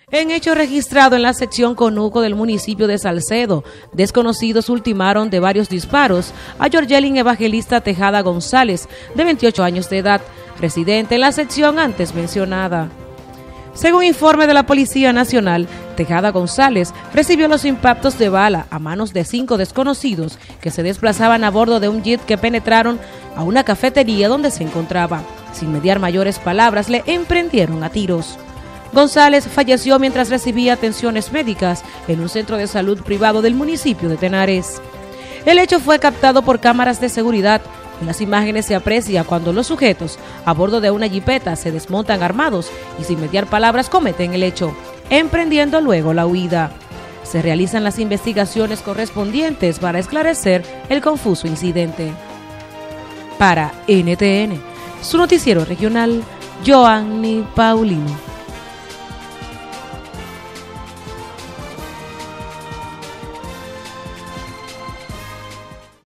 En hecho registrado en la sección Conuco del municipio de Salcedo, desconocidos ultimaron de varios disparos a Yorgelin Evangelista Tejada González, de 28 años de edad, residente en la sección antes mencionada. Según informe de la Policía Nacional, Tejada González recibió los impactos de bala a manos de 5 desconocidos que se desplazaban a bordo de un jeep que penetraron a una cafetería donde se encontraba. Sin mediar mayores palabras, le emprendieron a tiros. González falleció mientras recibía atenciones médicas en un centro de salud privado del municipio de Tenares. El hecho fue captado por cámaras de seguridad. En las imágenes se aprecia cuando los sujetos a bordo de una jipeta se desmontan armados y sin mediar palabras cometen el hecho, emprendiendo luego la huida. Se realizan las investigaciones correspondientes para esclarecer el confuso incidente. Para NTN, su noticiero regional, Joanny Paulino.